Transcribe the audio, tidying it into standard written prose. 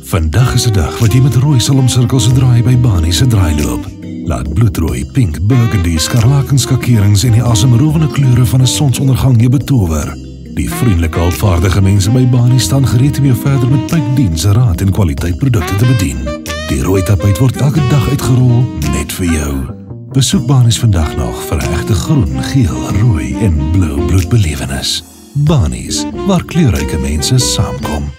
Vandag is 'n dag wat jy met rooi sal omsirkel sodra jy by Bani se draai loop. Laat bloedrooi, pink, burgundy, skarlakenskakerings en die asemrowende kleure van 'n sonsondergang jou betower. Die vriendelike, hulpvaardige mense by Bani staan gereed om jou verder met tyddiens, raad en kwaliteit produkte te bedien. Die rooi tapuit word elke dag uitgerol net vir jou. Besoek Bani's vandag nog vir 'n egte groen, geel, rooi en blou bloedbelewenis. Bani's, waar kleurryke mense saamkom.